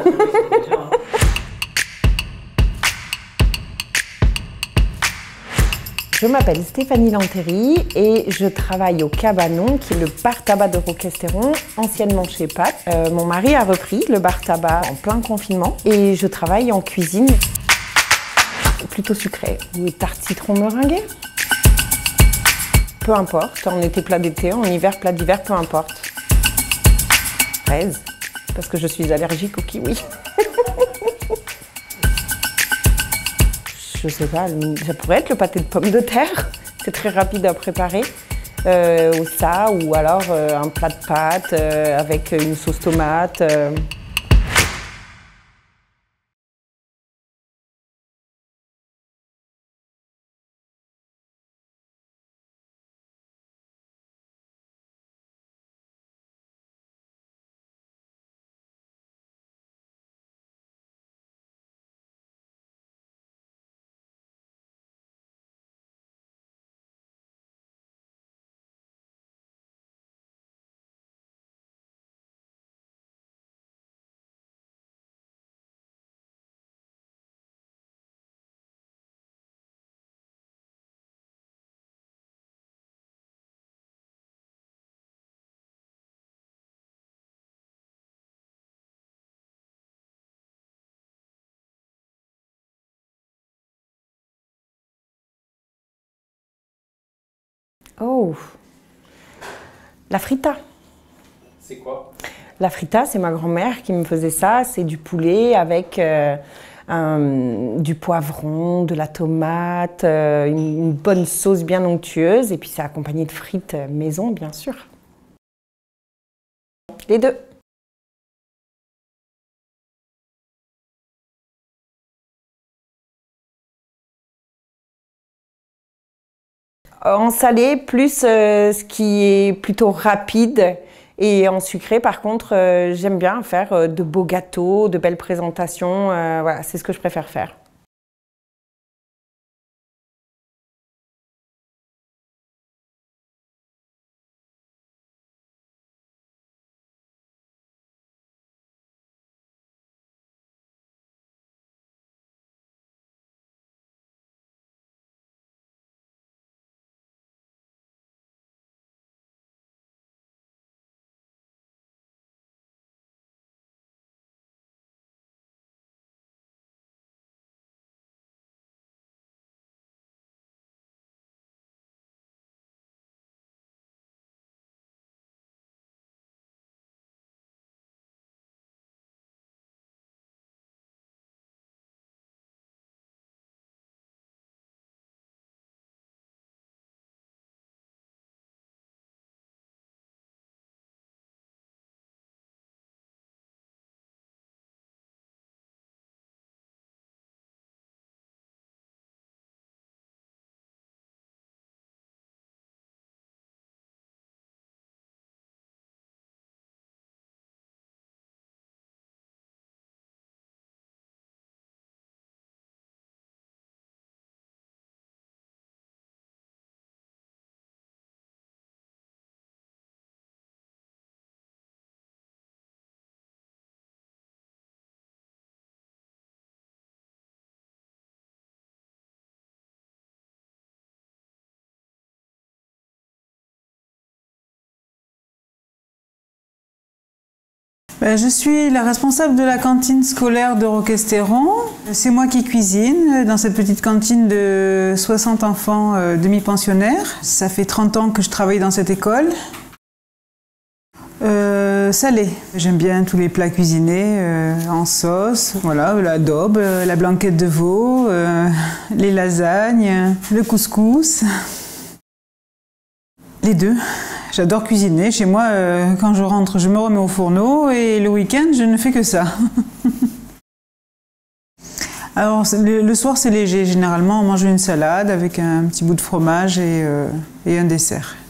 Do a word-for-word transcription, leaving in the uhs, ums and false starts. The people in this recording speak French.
Je m'appelle Stéphanie Lantéry et je travaille au Cabanon, qui est le bar tabac de Roquestéron, anciennement chez Pat. Euh, mon mari a repris le bar tabac en plein confinement et je travaille en cuisine, plutôt sucré, ou tarte citron meringuée. Peu importe, en été plat d'été, en hiver plat d'hiver, peu importe. Fraise, parce que je suis allergique au kiwi. Je sais pas, ça pourrait être le pâté de pommes de terre. C'est très rapide à préparer. Euh, ou ça, ou alors euh, un plat de pâtes euh, avec une sauce tomate. Euh. Oh, la frita. C'est quoi? La frita, c'est ma grand-mère qui me faisait ça. C'est du poulet avec euh, un, du poivron, de la tomate, euh, une, une bonne sauce bien onctueuse. Et puis c'est accompagné de frites maison, bien sûr. Les deux. En salé, plus euh, ce qui est plutôt rapide, et en sucré, par contre, euh, j'aime bien faire euh, de beaux gâteaux, de belles présentations. Euh, voilà, c'est ce que je préfère faire. Je suis la responsable de la cantine scolaire de Roquestéron. C'est moi qui cuisine dans cette petite cantine de soixante enfants euh, demi-pensionnaires. Ça fait trente ans que je travaille dans cette école. Euh, salé. J'aime bien tous les plats cuisinés euh, en sauce. Voilà, la daube, euh, la blanquette de veau, euh, les lasagnes, le couscous. Les deux. J'adore cuisiner. Chez moi, euh, quand je rentre, je me remets au fourneau et le week-end, je ne fais que ça. Alors, le, le soir, c'est léger. Généralement, on mange une salade avec un petit bout de fromage et, euh, et un dessert.